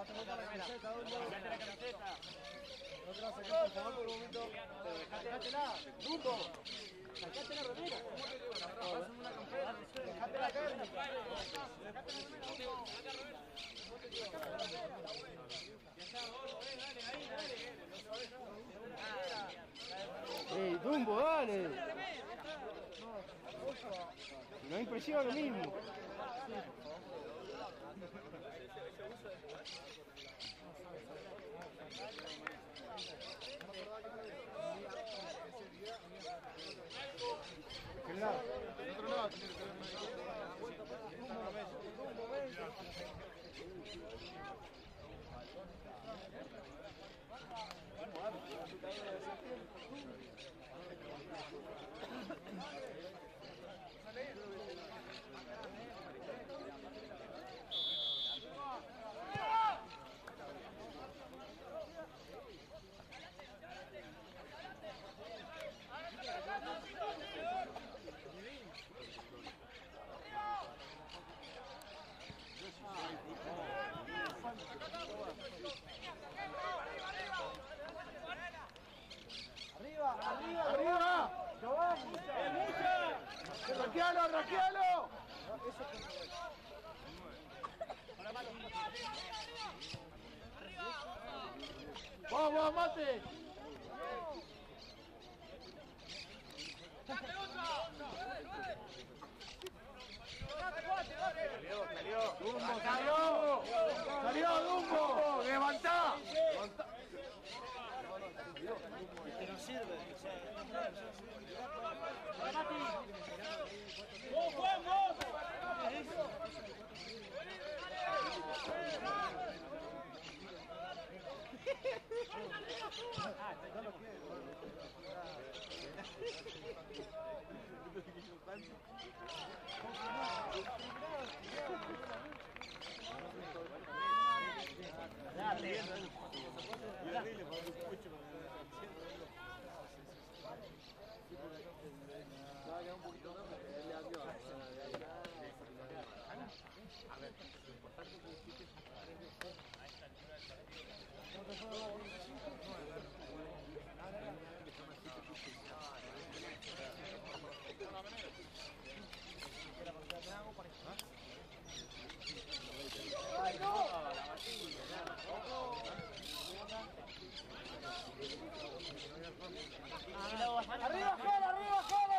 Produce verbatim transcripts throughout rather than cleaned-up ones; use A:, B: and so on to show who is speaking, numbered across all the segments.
A: Sacate la camiseta, sacate la camiseta. No te la saques, por favor, por un momento. Sacátela, Dumbo. Sacate la remera. Pásame una campera, no sé. Dejate la cara. Sacate la remera. ¡Ey, Dumbo, dale! No impresiona lo mismo. ¿Qué lado? Del otro lado tiene que tener Arriba, arriba, arriba. ¡No vamos! ¡Raquealo, raquealo! ¡Vamos, mate! Salió, salió. Dumbo, salió. Salió, Dumbo. Levantá. Que no sirve. ¡Vos, vos, vos! un poquito más, pero él le abrió. A ver, lo importante es que hiciste a esta altura del partido. ¡Ay, no! ¡Arriba, Jere! ¡Arriba, Jere!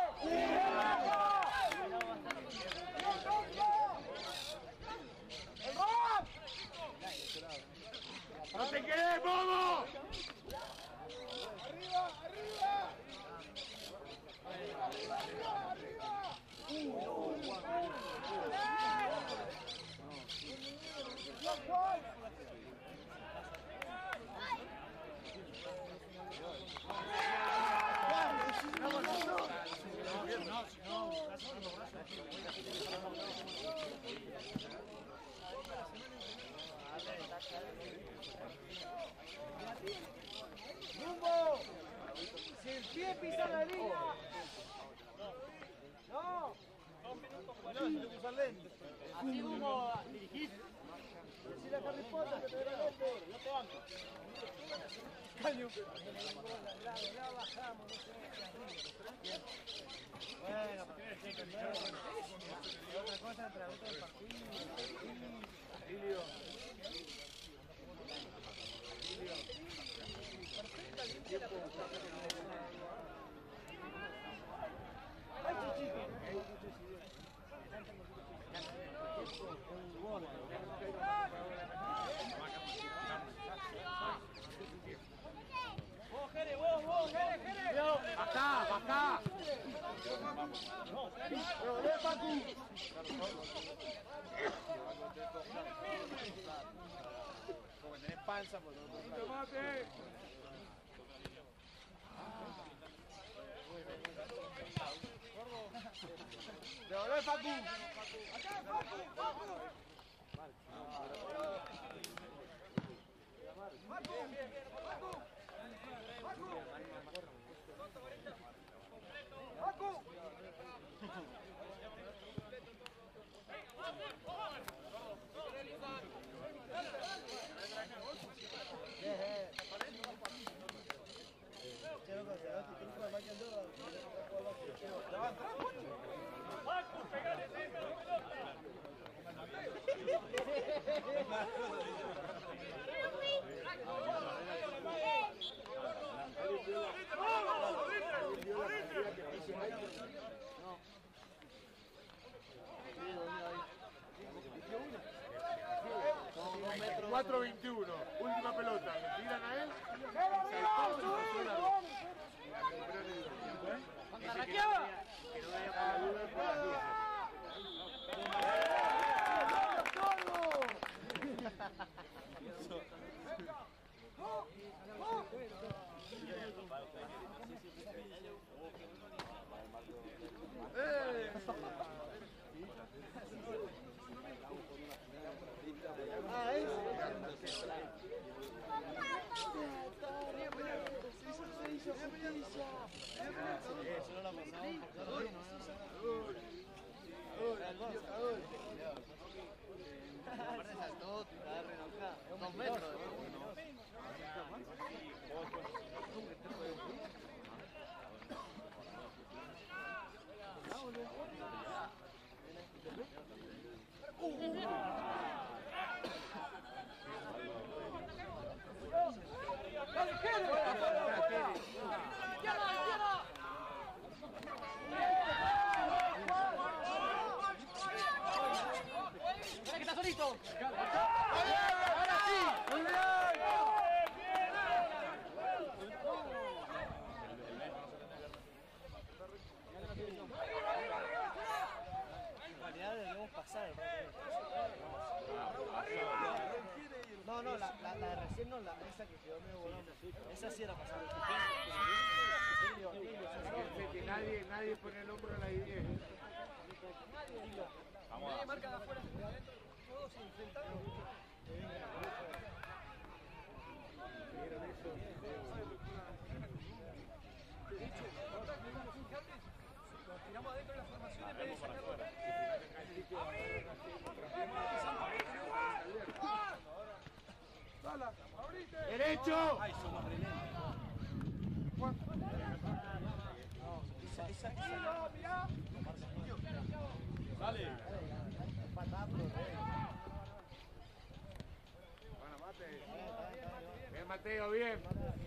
A: ¡El rock! ¡No te quedes, bobo! ¡Arriba, arriba! ¡Arriba, arriba, arriba! ¡Arriba! ¡Dumbo! ¡Si el pie pisa la línea! ¡No! Dos minutos cuarenta. No, lente. Así como dirigís. Decirle a Harry Potter que te dé la lente. Yo te banco. Caño. La bajamos, no sé. Bueno, otra cosa entre otro del partido. Emilio. Emilio. Perfectamente la ¡ay, chichito! ¡Vos, Jere! ¡Vos, vos! ¡Jere, Jere! ¡Bajá, bajá! ¡Pero ve, Pacu! Como tenés panza, por lo menos. ¡Tomate! ¡Devolvé, Facu! ¡Acá, Facu! ¡Facu! ¡Facu! ¡Facu! ¡Facu! ¡Facu! Marcos, pegale dentro la pelota.
B: cuatro veintiuno, última pelota, le tiran a él.
C: Dos metros. ¡Que está solito! ¡Ahora sí! ¡Muy bien! Debemos pasar. No, no, la, la, la de recién no, la, esa que quedó medio volando. Esa sí era pasar.
B: Nadie, nadie pone el hombro en la I diez.
A: Nadie marca de afuera, de adentro, todos enfrentados. Nos tiramos adentro de la formación en vez de sacarlo.
B: ¡Derecho!
A: Ay, somos re lentos. Esa, esa, esa. Dale.
B: Bueno, Mate. Bien, Mateo, bien.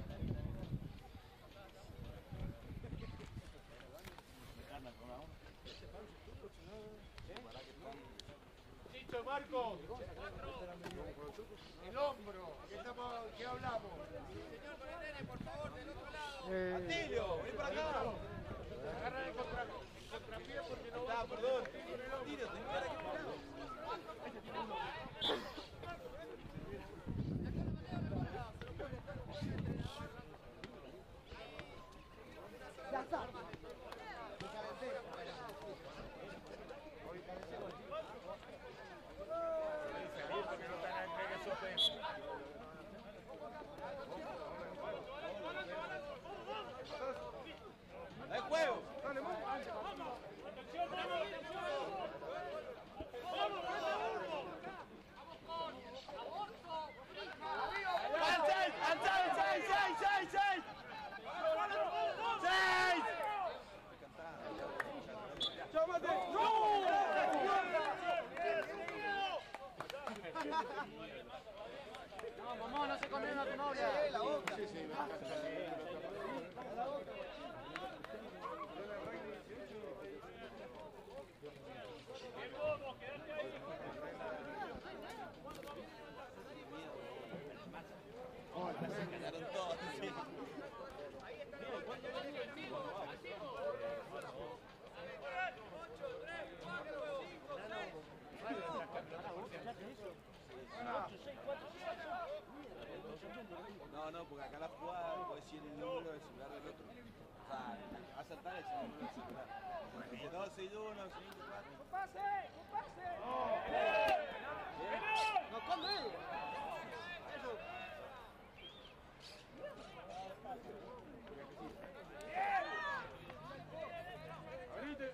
B: Chicho, Marcos. El hombro. ¿Qué, estamos, qué hablamos?
A: Señor Corendene, por favor, del otro lado.
B: Eh,
A: Atilio, ven para acá.
B: Agarra el contra, el contrapié porque no va
A: Ah,
B: a
A: perdón. Atilio, ten cara que parado.
C: Ya está.
B: porque no te hagan entrega suspenso.
A: ¡Hay juego!
B: Dale, vamos.
A: ¡Atención, vamos! ¡Al seis! ¡Al seis! ¡seis! ¡seis! ¡seis! ¡seis! ¡seis! ¡Llámate!
C: No, mamá, no se condena a tu novia.
A: La boca.
B: Sí, sí,
A: La boca. Se quedaron todos. Sí. No, no, porque acá la jugada puede decir el número del celular del otro. O sea, va a saltar el número del celular. Dice dos, seis, uno, seis, cuatro. ¡Un pase! ¡Un pase! ¡No, come! Eso.
B: Abrite.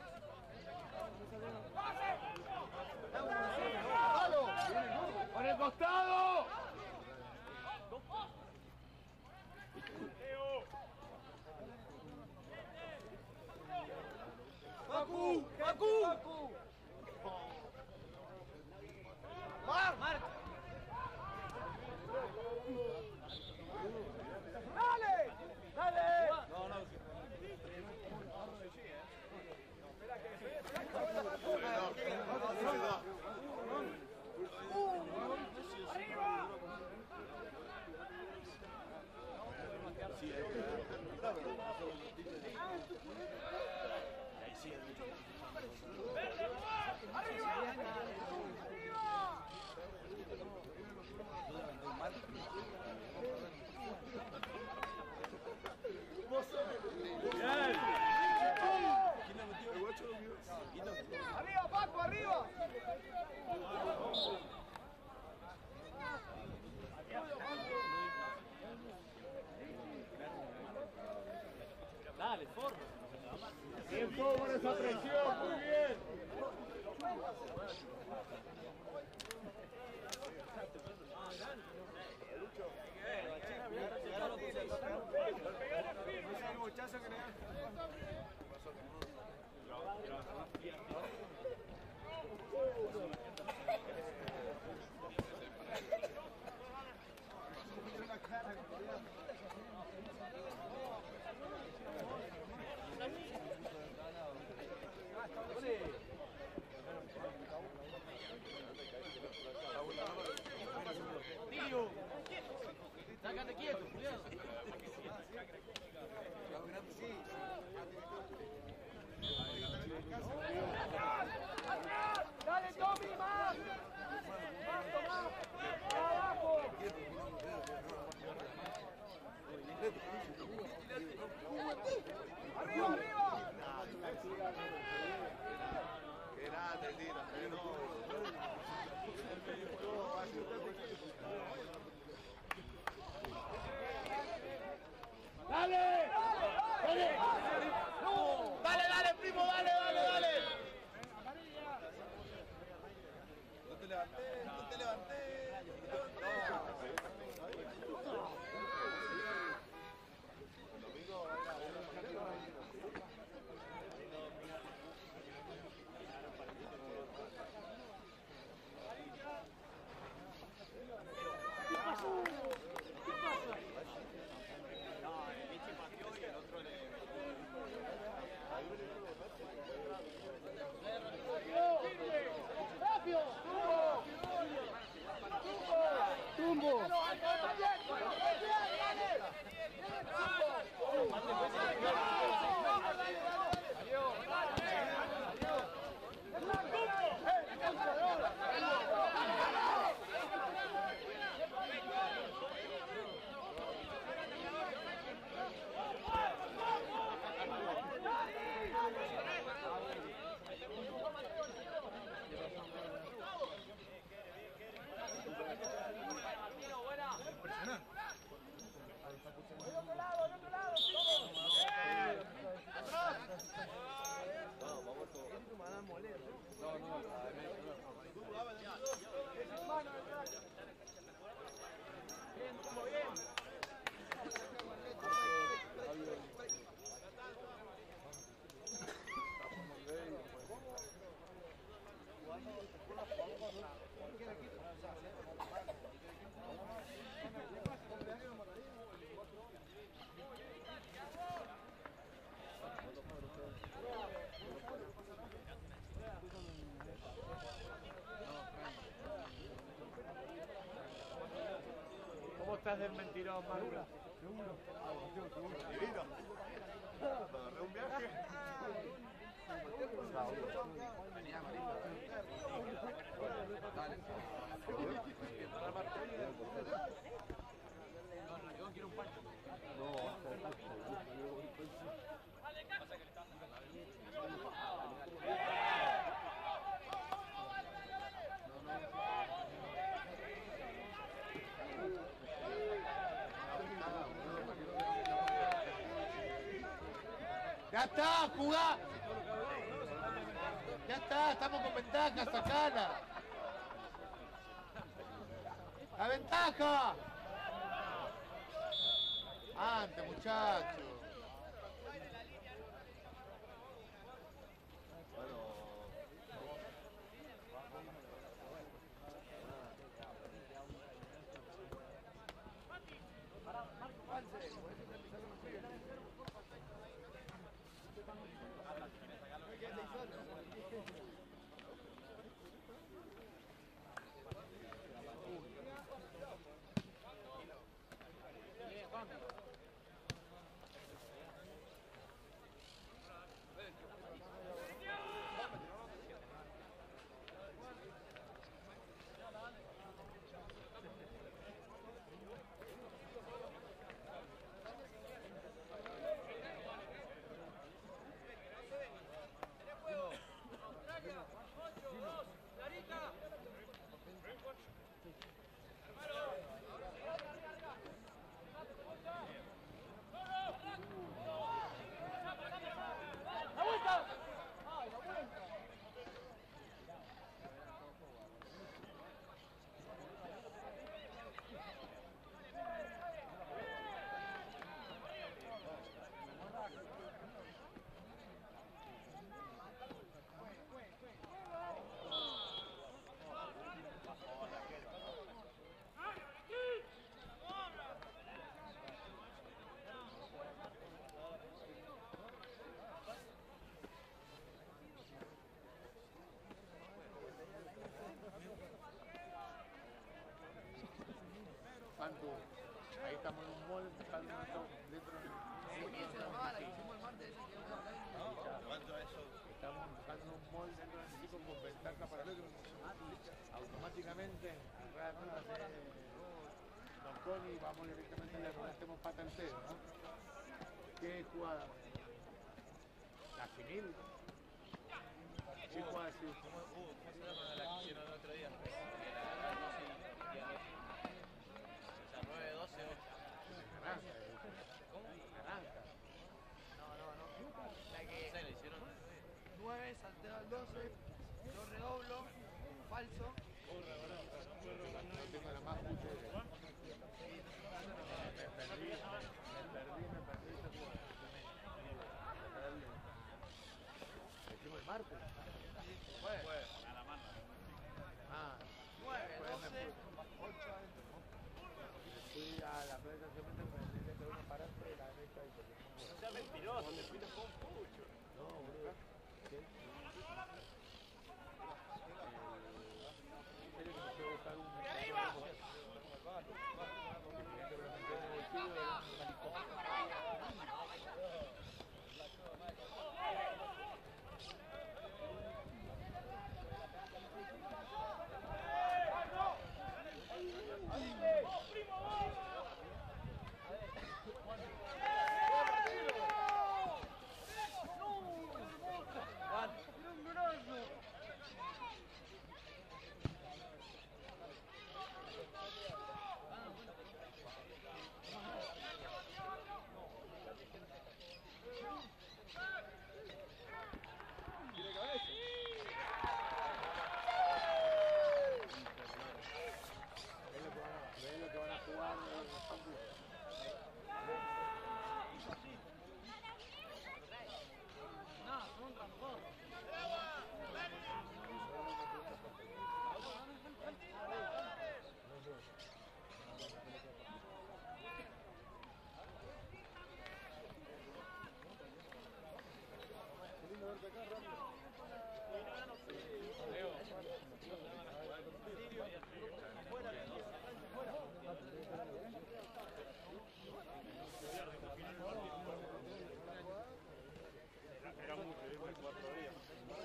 B: ¡Por el costado!
A: Arriba, Paco, arriba. Dale, forma.
B: Tiempo con esa presión, muy bien.
A: Sácate quieto, cuidado. Dale, Tommy, más. Más, Tomás. Abajo. Arriba, arriba.
B: Grande, tira,
A: Dale. Dale. Dale, dale, primo, dale, dale, dale.
B: No te levantes, no te levantes.
A: ¿Cómo estás del mentirón, Madura?
B: Divino. Agarré un viaje.
D: Venía Marito. Dale. No, no, yo quiero un pancho.
A: ¡Ya está! ¡Jugá! ¡Ya está! ¡Estamos con ventaja! ¡Sacala! ¡La ventaja! ¡Antes, muchachos!
B: tú. Ahí estamos en un mall, buscando una to- dentro de estamos buscando un mall dentro del equipo con ventaja para el otro. Automáticamente, agarra Don Coni, vamos directamente le ponemos pata al cero, ¿no? ¿Qué jugada? La Simil. ¿Qué jugada así?
D: ¿Cómo, uh, ¿Cómo se llama la que hicieron el otro día? O sea, nueve doce ocho.
B: Naranja.
D: ¿Cómo?
B: Naranja.
C: No, no, no. La
D: No
C: que
D: sé, le hicieron
C: nueve, salteo al doce, yo redoblo, falso.
B: No tengo la más puta idea. Me perdí, me perdí, me perdí esa jugada. Decimos el martes.
D: Fue. A la mano.
B: Ah,
C: nueve,
B: después me
C: doce,
B: fui.
C: ocho adentro.
B: Fui a la playa simplemente me tendría que una parante de la derecha y porque
A: No seas mentiroso, te fuiste con mucho.
B: no, boludo. ¿Qué? Eh, en serio que me fui a buscar un... ¡Arriba! Ven lo que van a jugar en los campus.
C: No, son tampoco.
A: Era mucho, era cuatro días.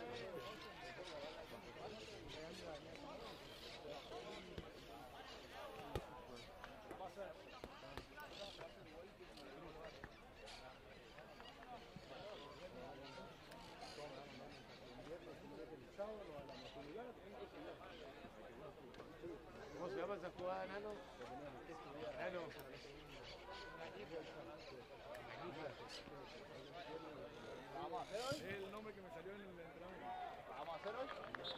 B: ¿Cómo se llama esa jugada, Nano? Nano.
A: ¿Vamos a hacer hoy?
E: Es el nombre que me salió en el entrenamiento.
A: ¿Vamos a hacer hoy?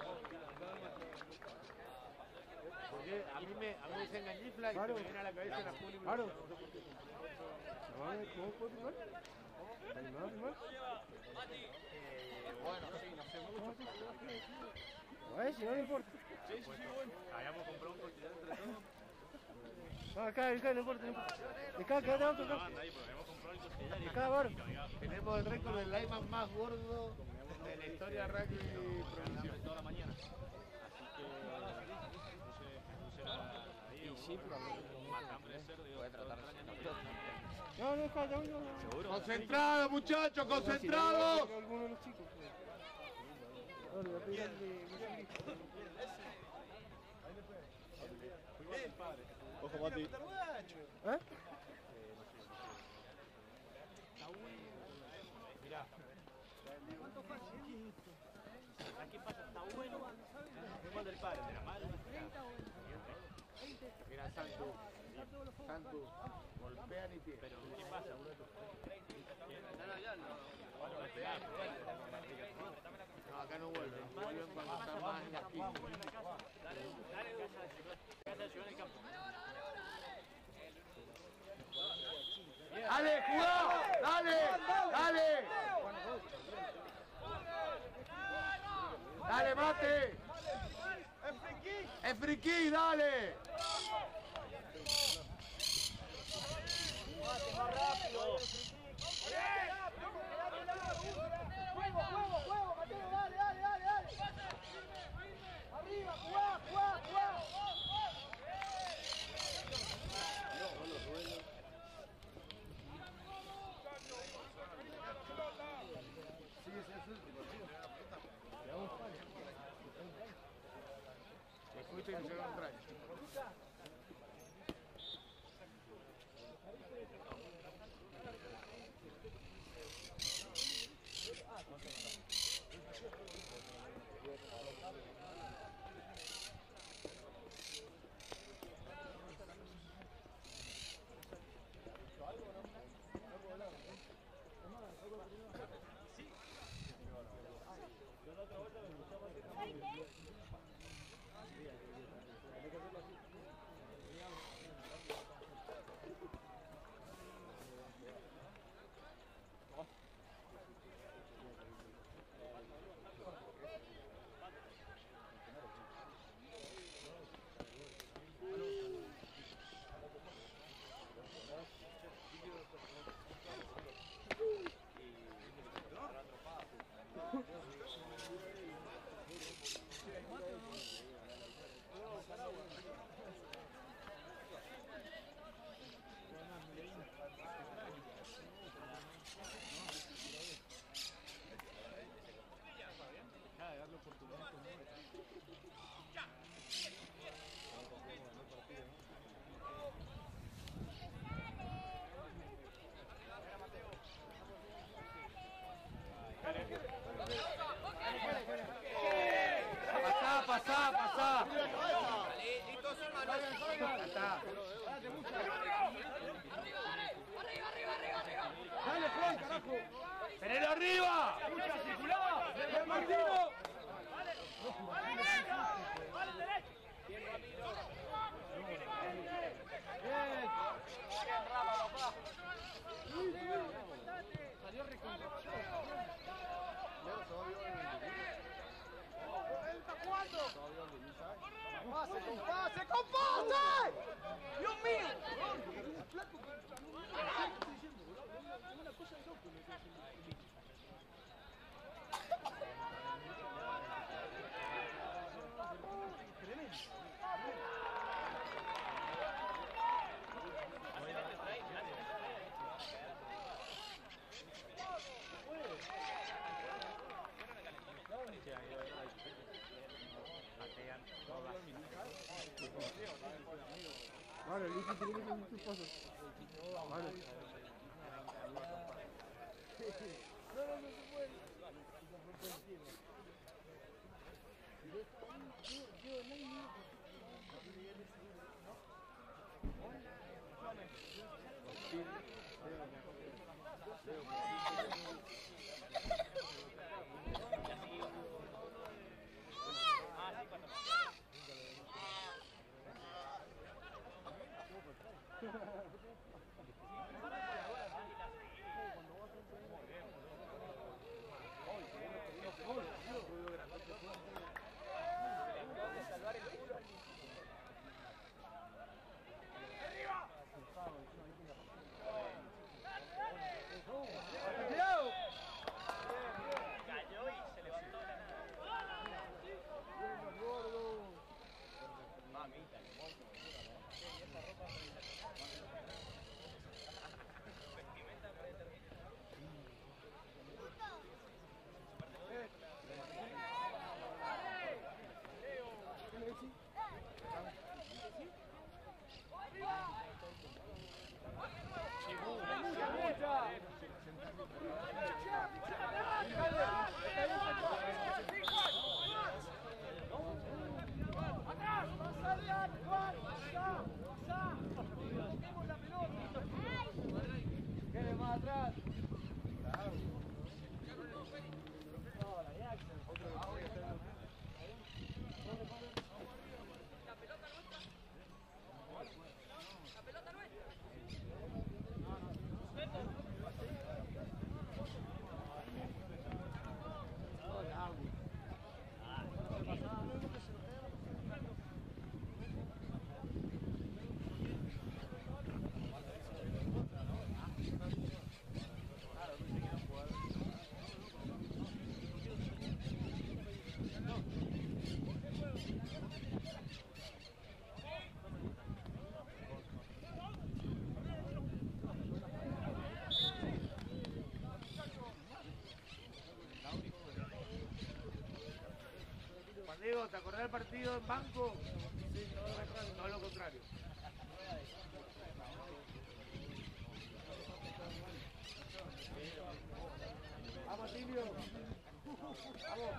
B: Porque a mí me, a mí me dicen Gañifla y se me viene a la cabeza la Juli.
E: Claro.
B: No sé por qué.
E: ¿Cómo puedo filmar? ¿Animado a filmar?
A: Bueno, sí, no sé mucho.
E: Ay, si no me importa.
A: Sí, sí, sí, bueno. Habíamos comprado un colchón entre todos.
E: No, acá, acá, no importa, no importa. Acá, quédate abajo, acá.
A: Anda ahí, pero habíamos comprado el colchón.
E: Acá, varo.
B: Tenemos el récord del lineman más gordo de la historia de rugby provincial.
A: Toda la mañana. Así que puse, puse ahí. Y sí, pero más hambre de cerdo. Voy a tratar
E: No, no, acá, ya, no, no.
A: ¿Seguro?
B: Concentrado, muchachos, concentrados.
E: Alguno de los chicos. No, le voy a pedir al de...
A: Ojo, Mati.
E: ¿Eh?
A: Mirá. Aquí pasa, está bueno. Es mal del padre, de la madre.
B: Mira, Santu. Santu. Golpean y tiran.
A: Pero, ¿qué pasa?
C: No, no, ya no.
B: No, acá no vuelven. Vuelven cuando están más en la esquina.
A: Dale, dale, casa de ciudad en el campo.
B: ¡Dale, cuidado! ¡Dale! ¡Dale! ¡Dale, mate! ¡Es friki! ¡Dale!
A: Más rápido.
C: Juego, juego, juego, Mateo, dale, dale, dale, dale. Arriba, jugá, jugá, jugá.
B: Fuiste que llegó un traje.
E: Pasá, pasá, pasá.
A: Dale, Juan, carajo.
E: ¡Tenelo arriba!
A: ¡Circulá! ¡Bien, Martino!
C: Salió recontra. ¡Pase, compase, compase! ¡Dios mío!
E: Vale, Luis, tiene que hacer tus pasos. Vale.
C: No, no, no se puede.
B: pelota, correr el partido en banco. No es lo contrario. Vamos, Silvio. Vamos.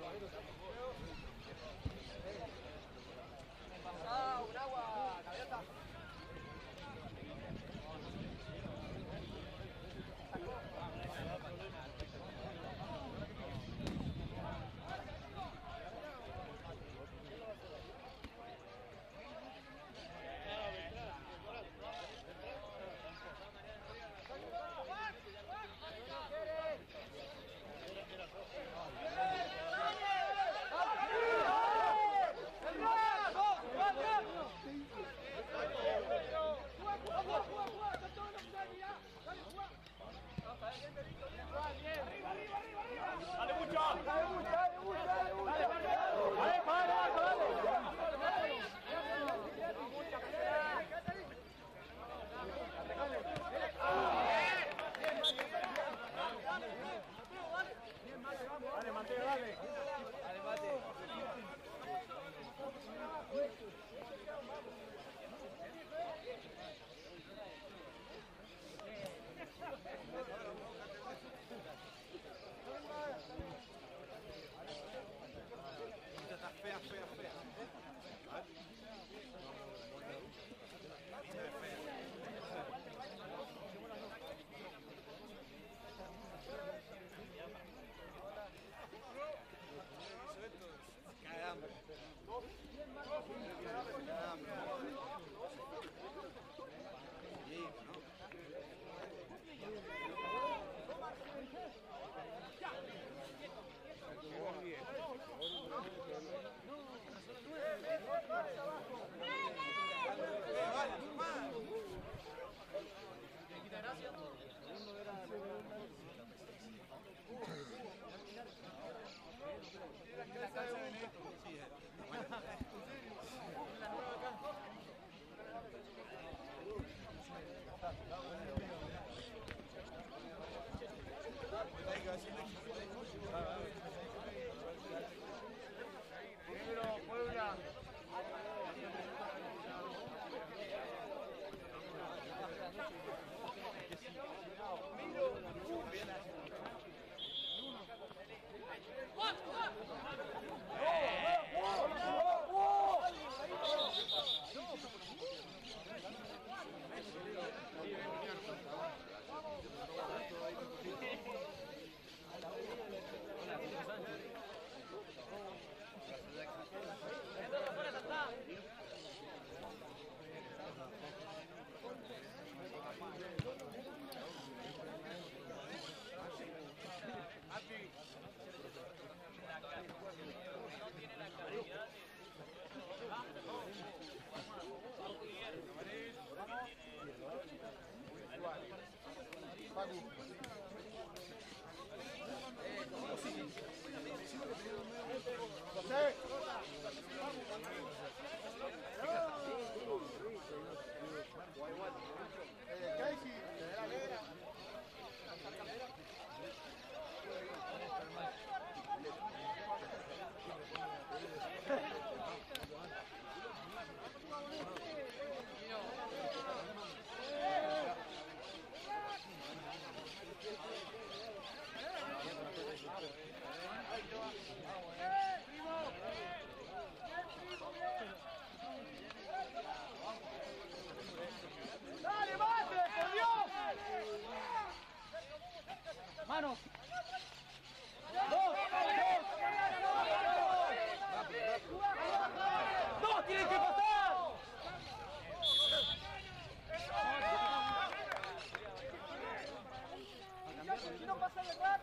C: Un agua, cabeza.
B: José. Eh, Casey, de la negra.
A: ¡Dale, mate, por Dios! ¡Mano! ¡Dos! ¡Dos! ¡Dos tienen que pasar! Si no pasa el rato.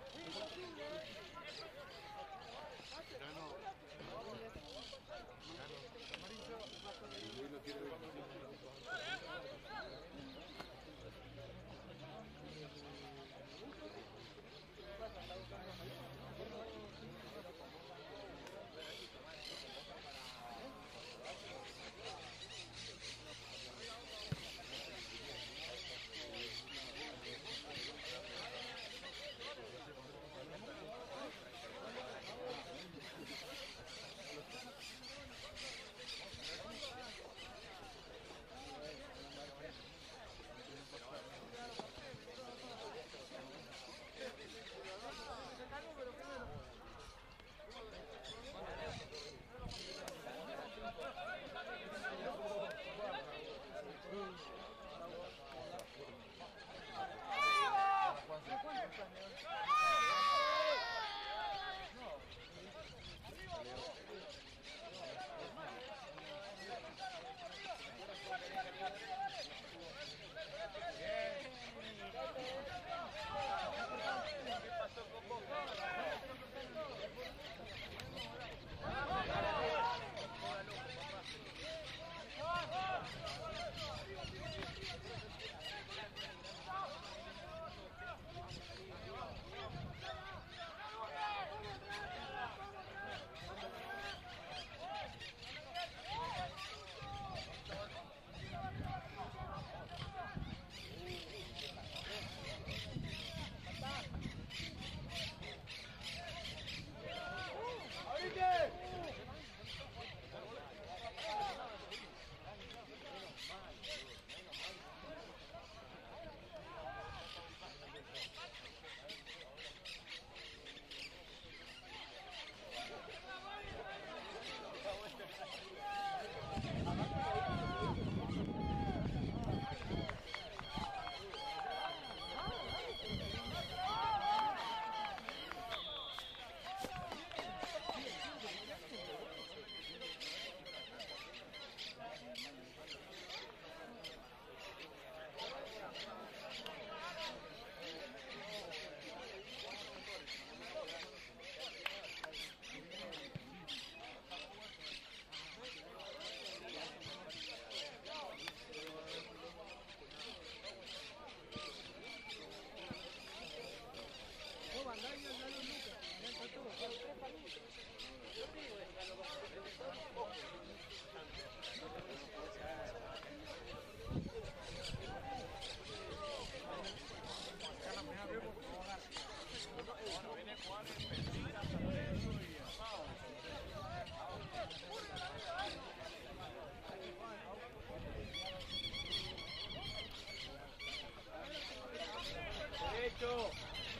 A: Derecho.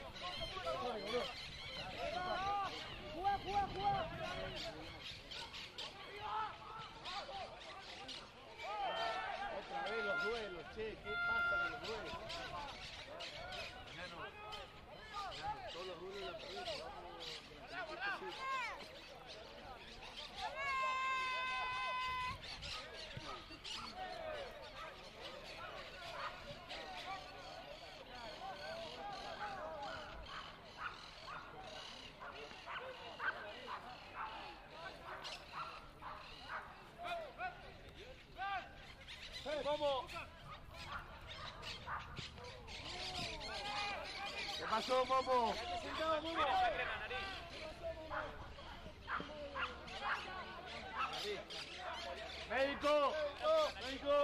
C: ¡Jugá, jugá, jugá!
A: Otra vez los duelos, che, ¿qué pasa con los duelos?
B: Todos los duelos de la película, vamos.
A: ¿Cómo?
B: ¿Qué pasó, Momo?
A: Sentado, Momo.
B: ¡Médico! ¡Médico!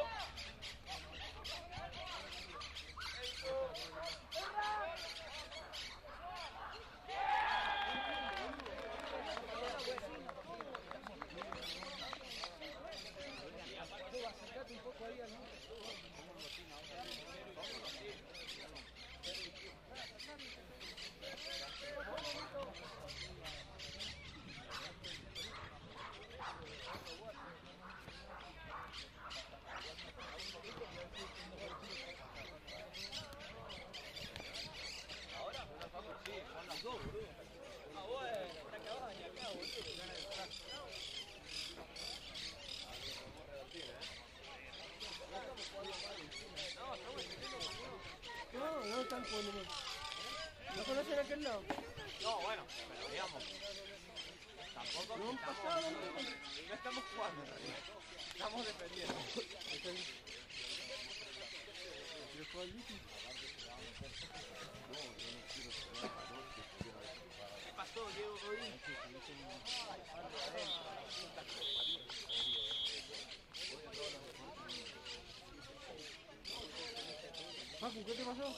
E: No, no están jugando mal. ¿No conocen aquel lado?
D: No, bueno, pero digamos. Tampoco
E: No han
D: estamos,
E: pasado,
D: no,
E: no.
D: no estamos jugando en realidad. Estamos defendiendo.
E: ¿Quieres jugar al Vicky?
D: ¿Qué pasó, Diego Godín?
E: Pacu, ¿qué te pasó?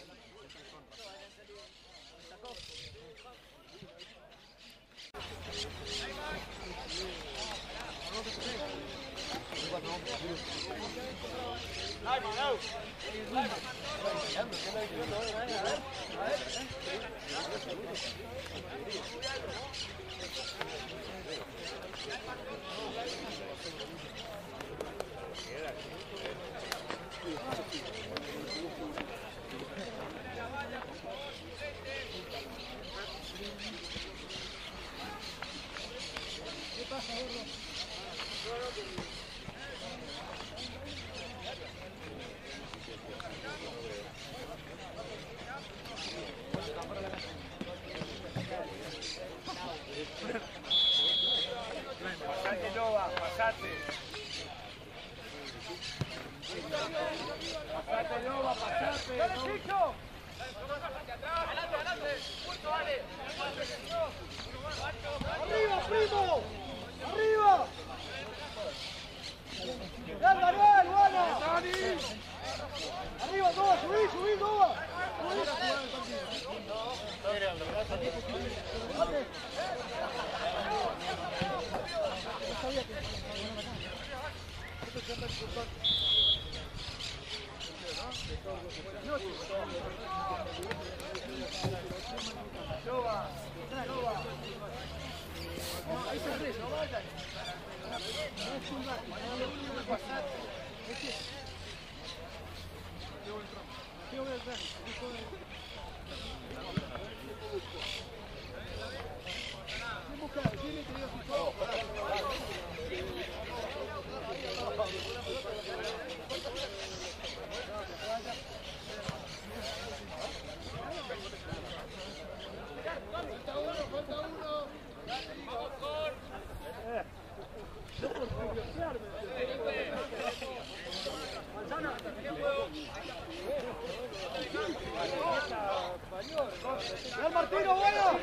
B: Pasate, Loba, pasate. Pasate, Loba, pasate.
A: ¡Arriba, primo! ¡Arriba! ¡Bien, Manuel, buena! ¡Arriba, Noba! ¡Subí, subí, Noba!
C: Ahí se ríe, no vayan.
A: ¡Bien, Martino, bueno!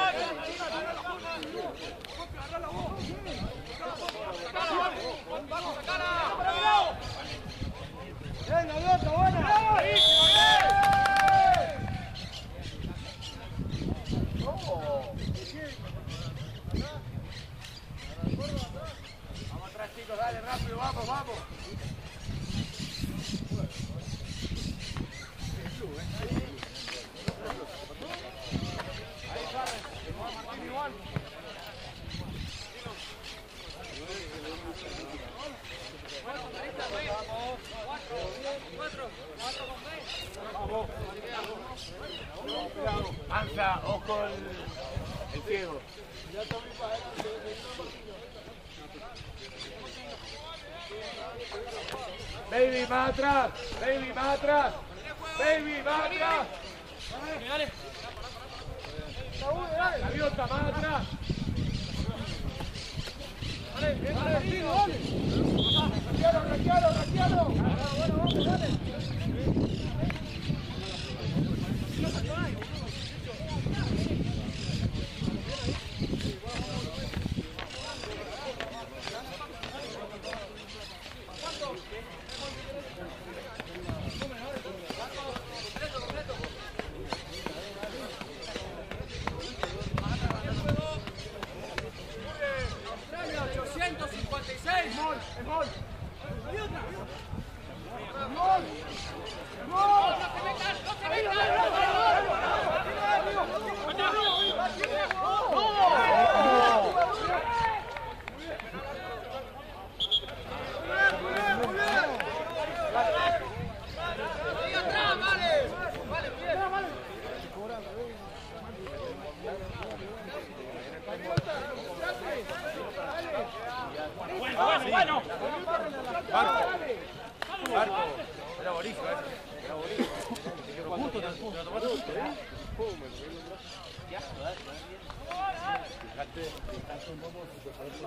A: ¡Bien, Gaviota, buena!
B: Vamos atrás, chicos, dale, rápido, vamos, vamos. Ahí sale, Martín igual. Vamos. Anza, ojo el, el ciego. Baby, más atrás. Baby, más atrás. Baby, más atrás. Gaviota, más atrás. Dale, dale, Martino, dale. Raquialo, raquialo, raquialo. Bueno, vamos, dale.
F: ciento cincuenta y seis.
A: ¡Gol! ¡Gol!
F: Bueno, bueno, bueno.
E: Marco. Marco. Era Borisco, ¿eh? Era Borisco. Justo te lo tomaste justo, ¿eh? Pum, me pegué el brazo. Fíjate, fíjate un poco si te parece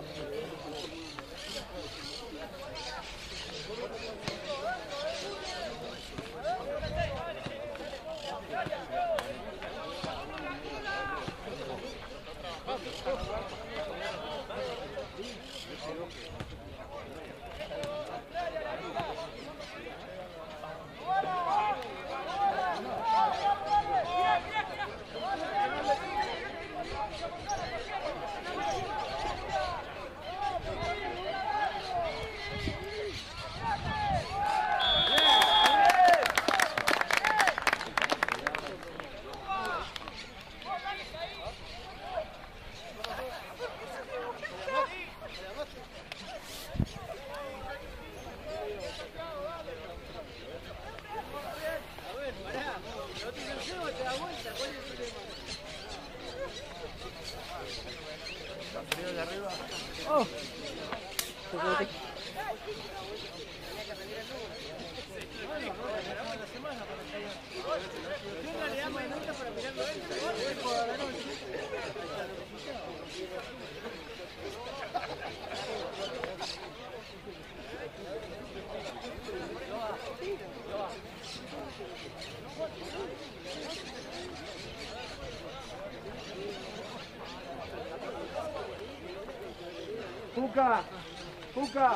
A: Puka, Puka,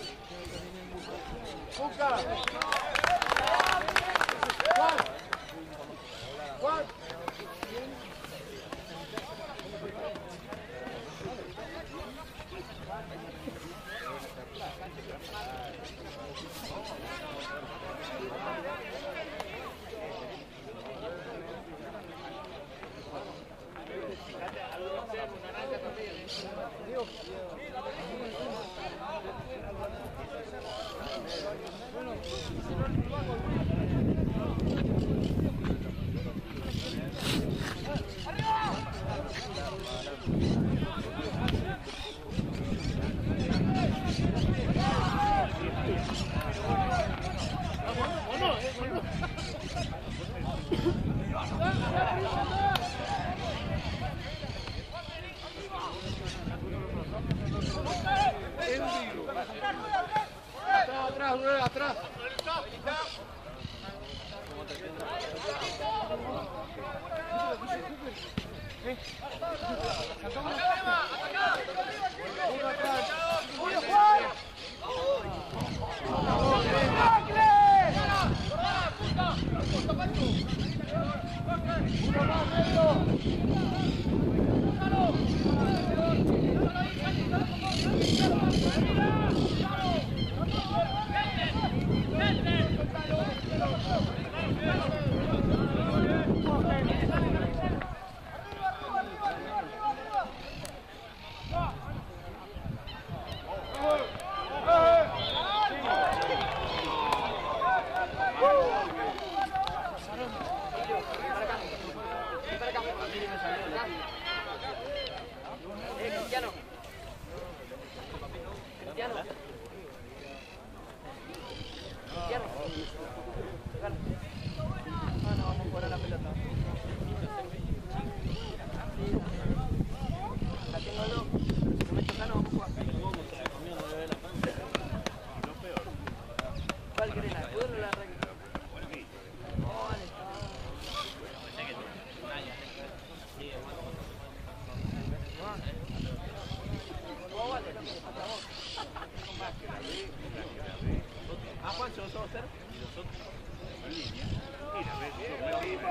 A: Puka. Juan, Juan.
F: Ah, Juan, ¿se lo solo hacer?
E: Y nosotros, en línea. Mira, ves, yo me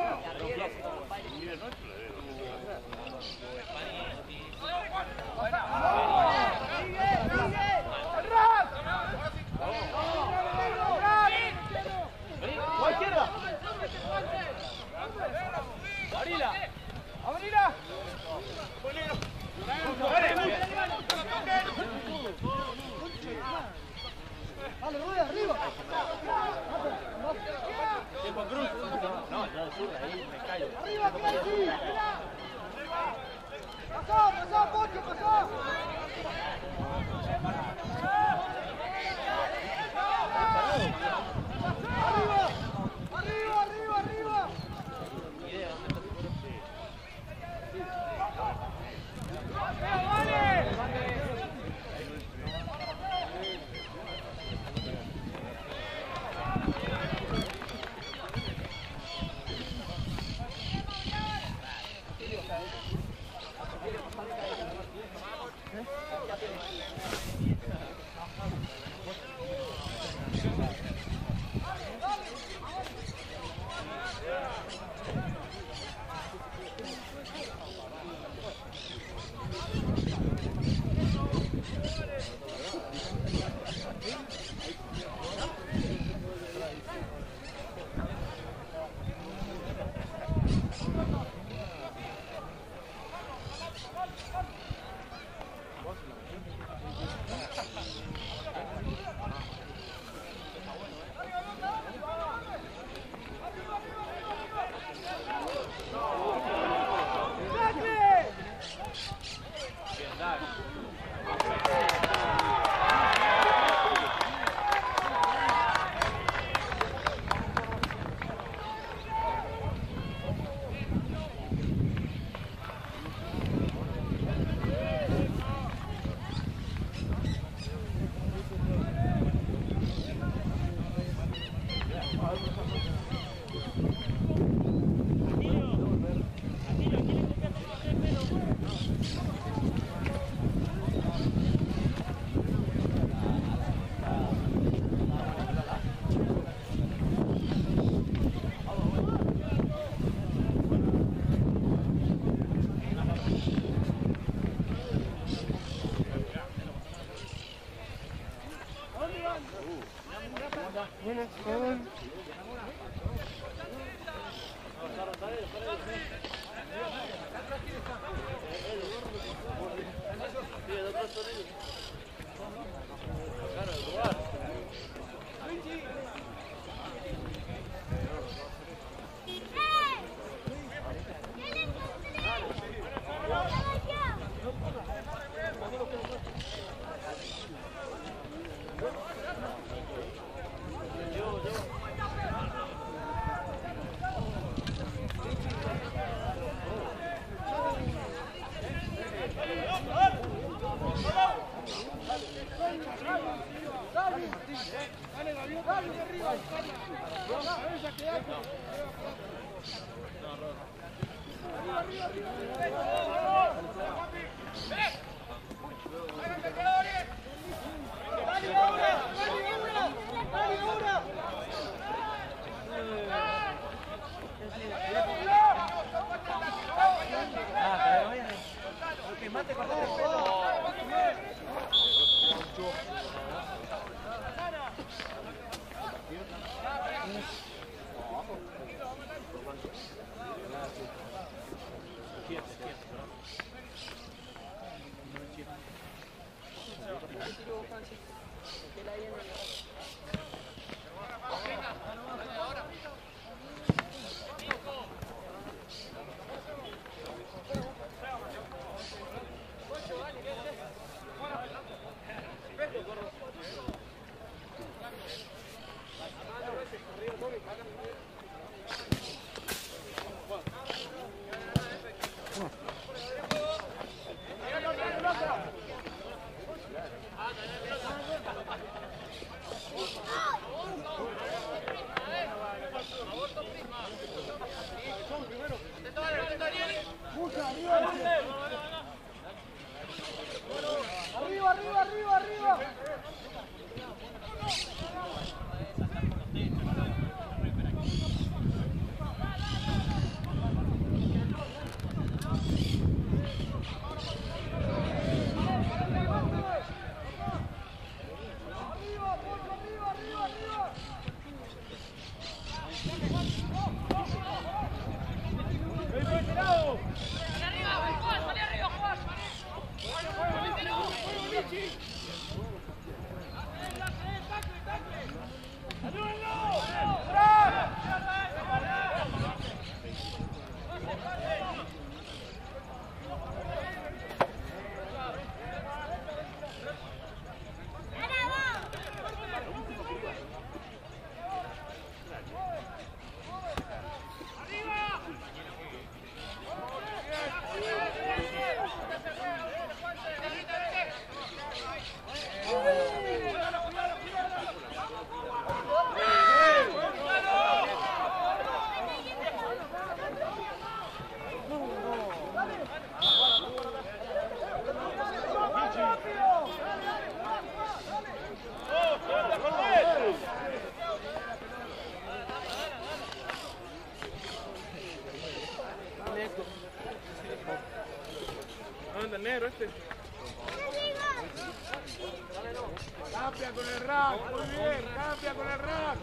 E: digo, un líder nuestro le veo.
F: Bueno,
A: Arriba, arriba, arriba, arriba.
E: Anda el negro este.
B: Cambia con el rack, muy bien, cambia con el rack.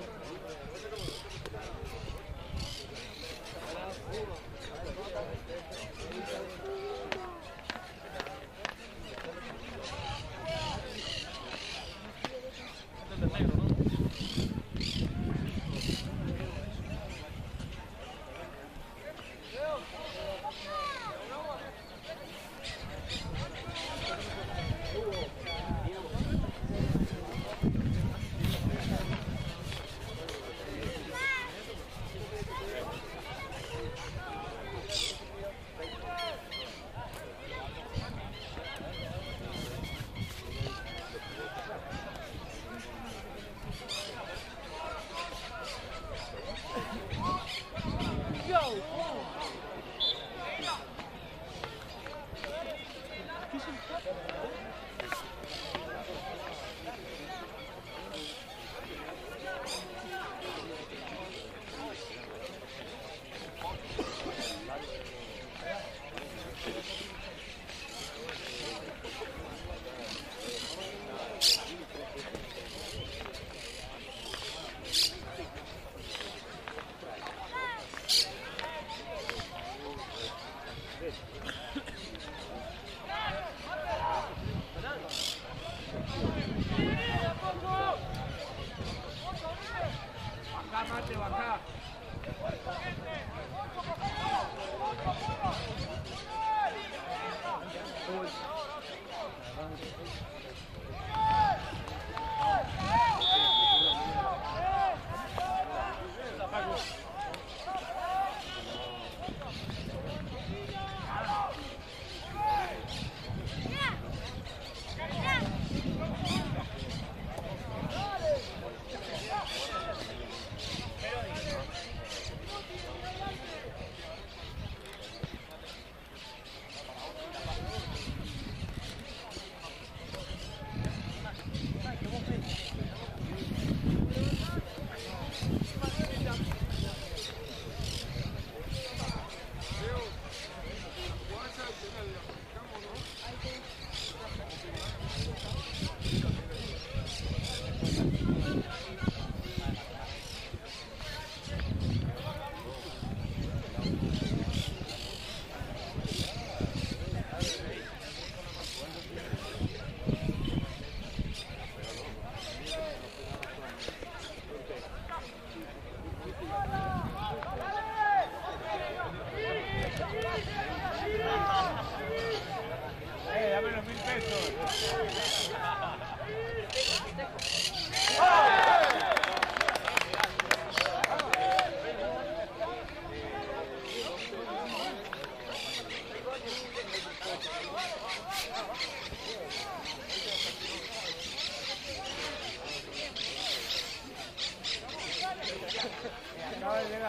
E: Anda el negro, ¿no?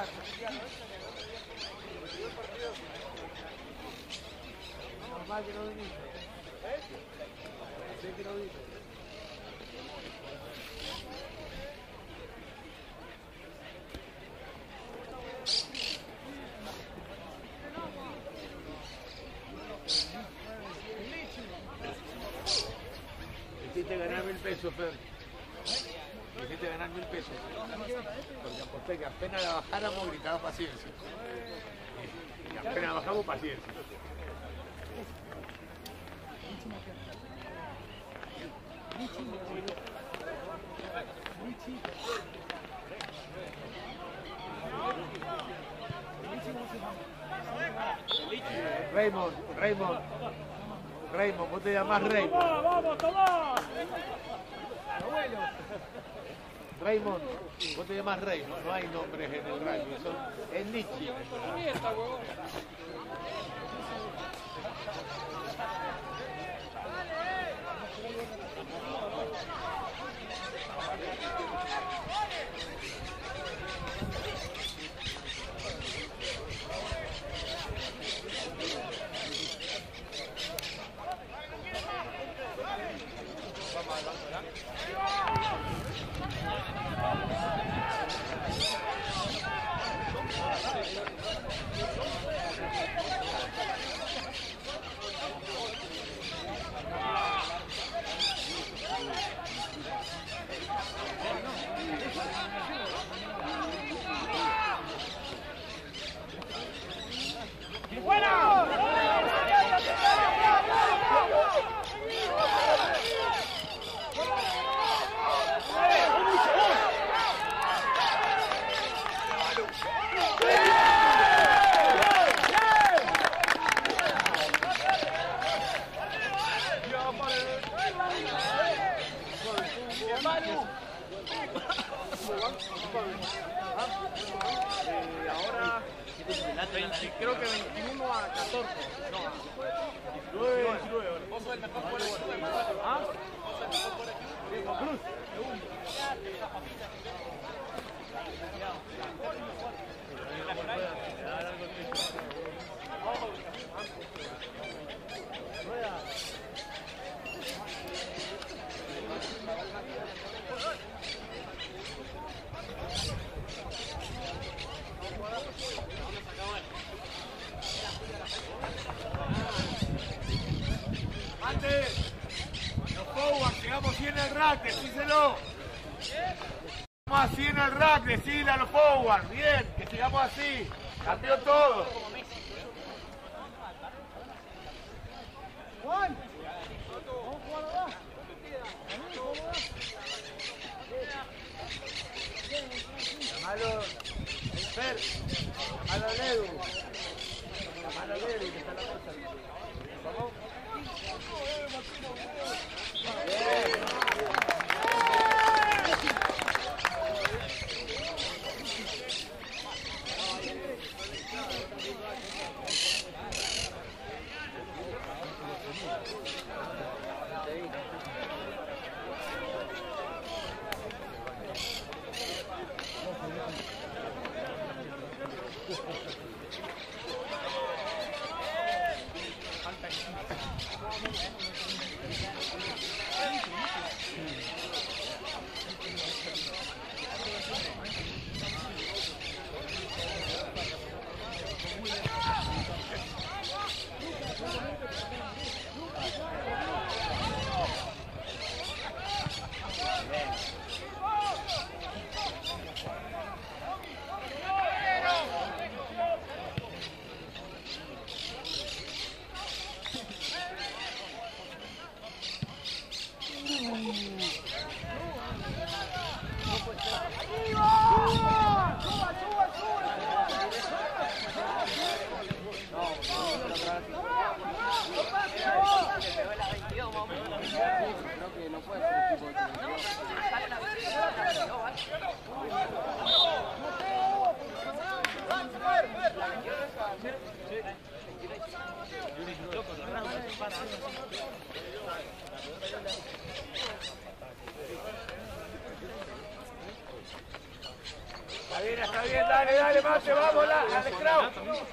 B: Normal que no viniste. Sé que no viniste. Hiciste ganar mil pesos, Fer. Hiciste ganar mil pesos. Porque aposté que apenas la bajáramos gritaba paciencia. Y apenas bajamos paciencia. Raymond, Raymond, Raymond, vos te llamás Raymond.
F: ¡Vamos, vamos, Tomás!
B: Raymond, vos te llamás Raymond, no hay nombres en el rugby, son es Nietzsche.
F: Ahora, creo que veintiuno a catorce. No, diecinueve, diecinueve. Vos sos el mejor por equipo. ¿Ah? Vos sos el mejor por equipo. Cruz, segundo.
B: Antes, los forwards, llegamos así en el rack, decíselo. Llegamos así en el rack, decíle a los forwards, bien, que sigamos así. Cambió todo.
C: Juan, vamos a jugar ahora.
B: Llamalo, Fer, llamalo a Ledu. Llamalo a Ledu, que está la cosa. ¿Vamos? Bien. bien, dale, dale, Mate, vamos, la, al Scrau.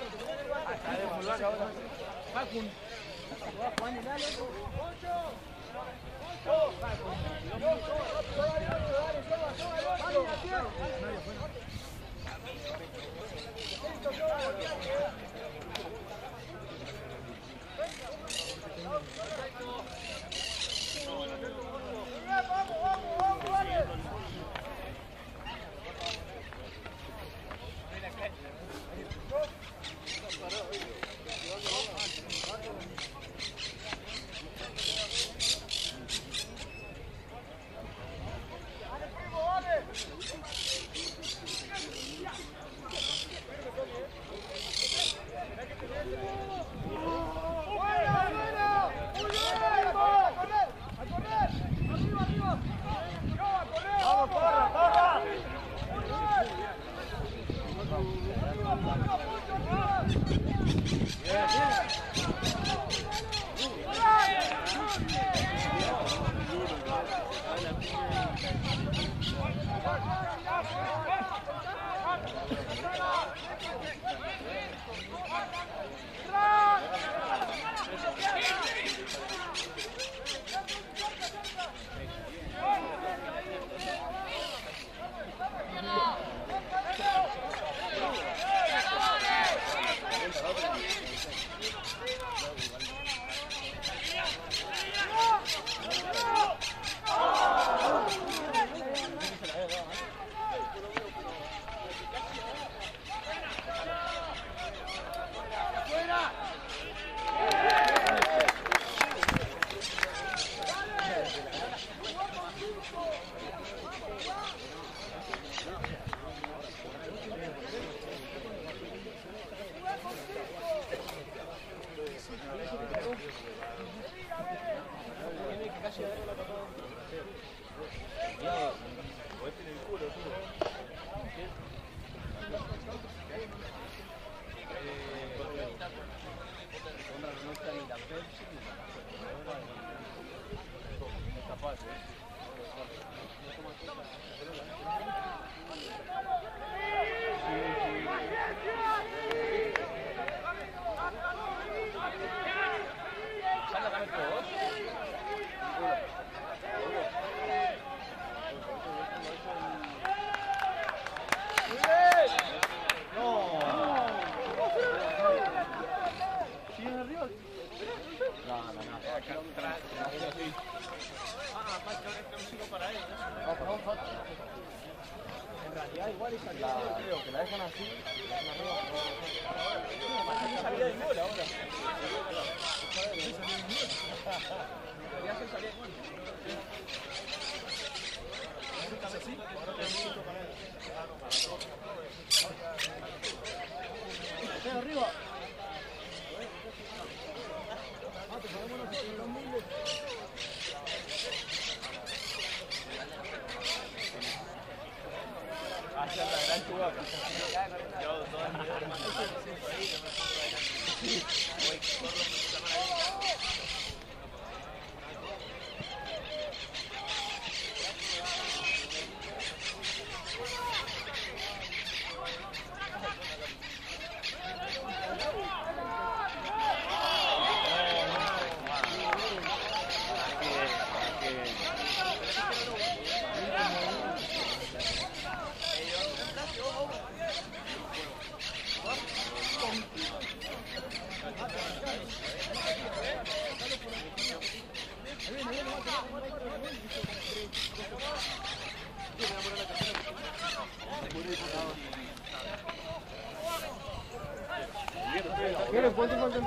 E: ¿Quieres? ¿Cuánto faltan?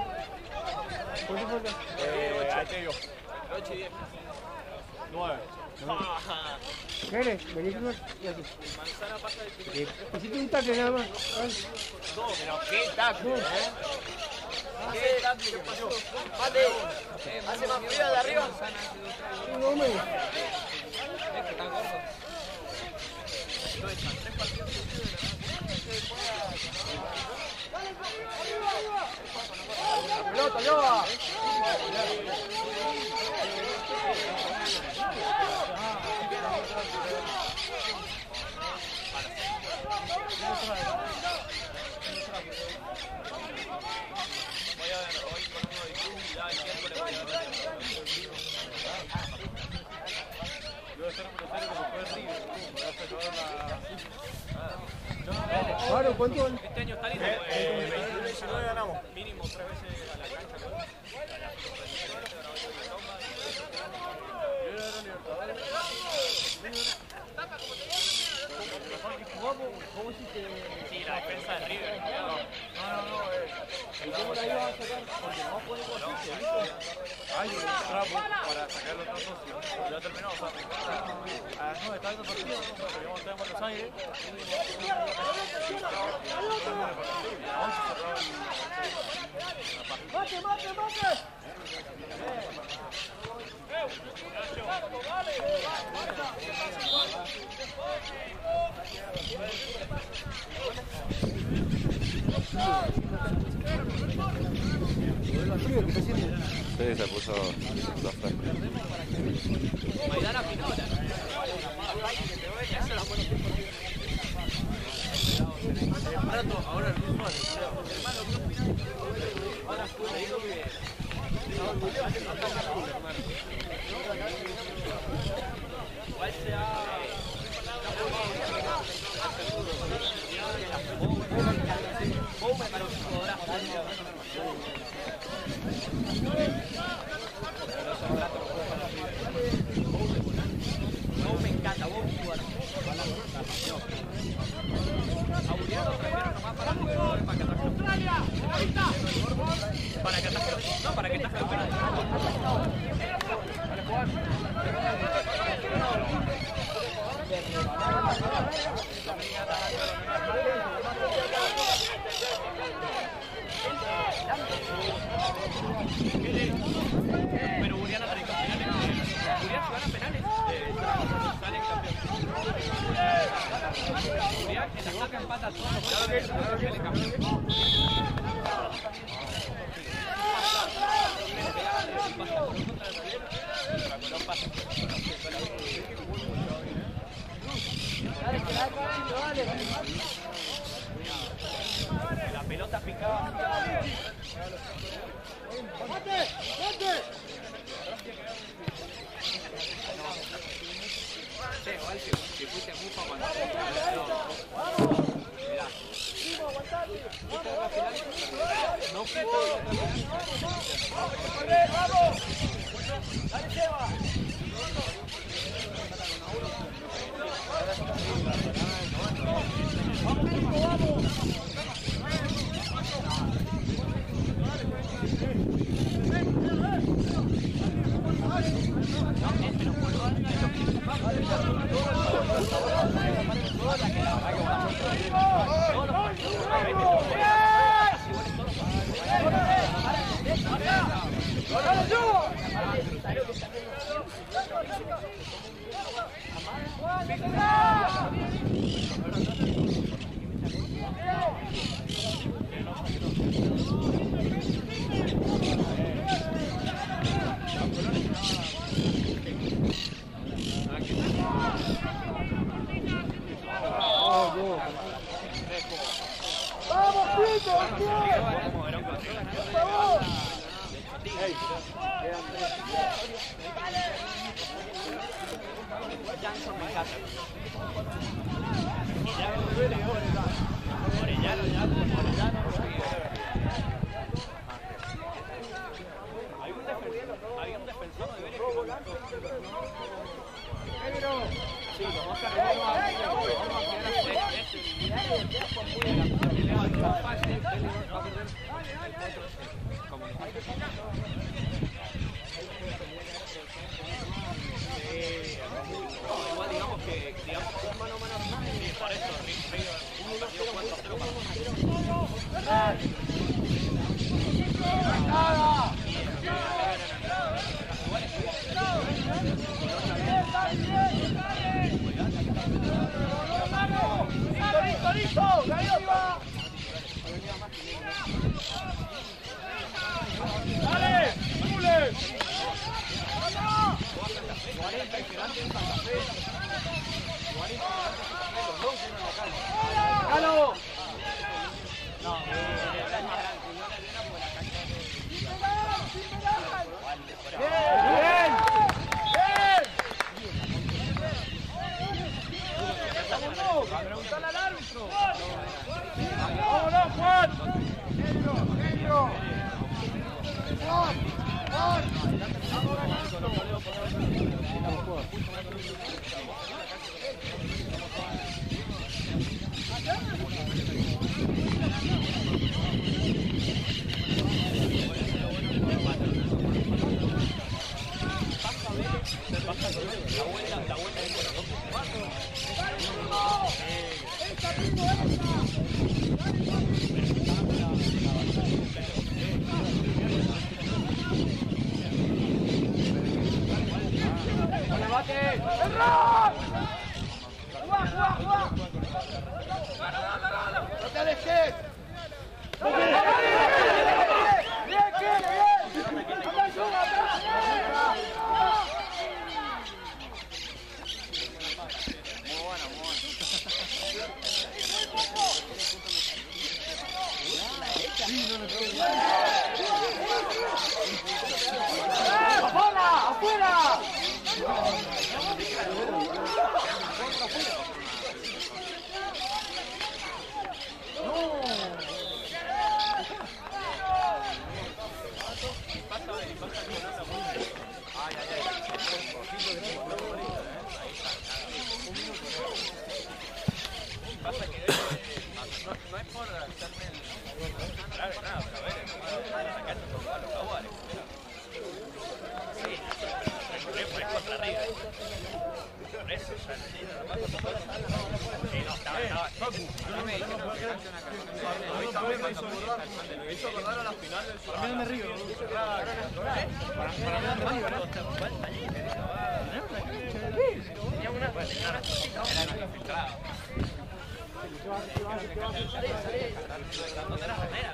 E: ¿Cuánto faltan?
F: Eh, ahí te digo. ocho y diez. nueve.
E: ¿Quieres? Vení con
F: Manzana pasa de chile.
E: Hiciste un taque nada más.
F: No, pero qué taco, ¿eh? ¿Qué taco? ¿Qué pasó?
C: Mate, hace más frío de arriba.
E: No, hombre.
F: Es que están gordos. Lo echan tres partidos seguidos
E: La pelota, lleva.
F: de la
E: Claro, ¿cuánto?
F: Este año está lindo,
E: diecinueve ganamos.
F: mínimo tres veces a la cancha.
C: ¿Cómo hiciste?
F: Sí, la defensa de River.
E: No, no, no.
C: ¿Y cómo la ibas a sacar? Porque no puede cortarse, ¿viste?
E: Hay un trapo para sacar los dos socios. Ya terminó, o sea, a las nueve está el partido, porque vamos a estar en Buenos Aires.
A: ¡Mate, mate, mate!
G: Sí, se puso dos frescos.
F: Maidana Pinola.
E: Ahora el mismo
F: Ahora fue, le digo que... Igual se ha... Vos me parece un jugadorazo. Vos me encanta, vos un jugador. A Uriel lo trajeron nomás para para que ataje. Para que ataje. No, para que ataje el penal. Vale, Juan. Pero Uriel ataje penales. Uriel si gana penales, sale campeón. Uriel que la saca empata todos los goles. Sale campeón. La pelota picaba.
A: ¡Mate! ¡Mate!
F: Sí, igual que, que fuiste mufa cuando mirá. No fue todo.
A: ¡Vamos! ¡Dale, Seba! ¡Vamos, Nico, vamos! ¡Vamos, Pico! ¡Por favor!
F: Jackson me encanta. Y ya me duele Orellano, ya, Orellano. Hay un defensor, hay un defensor de Vélez que no. Sí, lo más que vamos a quedar igual digamos que digamos que mano a mano y por eso River perdió cuatro a cero para
A: ¡Listo, listo! ¡Ahí va! ¡Dale!
F: preguntarle al árbitro.
A: ¡Vámonos, Juan! ¡Negro, negro! ¡Juan! ¡Juan! ¡Estamos ganando!
F: La vuelta, la vuelta es buena,
A: ¡No te alejes! ¡Afuera! ¡Afuera!
F: no es por hacerme el... Claro, nada, pero a ver, sacar por todos los jaguares. Sí, pero es contra River. Por eso, ya no pasa por todo. Sí, no, estaba, estaba. A mí me dijeron que cante una canción. Me hizo acordar a la final del... Para mí no me río. Claro, para mí no me río. Tenía una cosita. Era nuestro filtrado. ¿Dónde las banderas?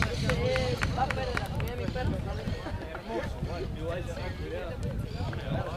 F: Igual sí, cuidado.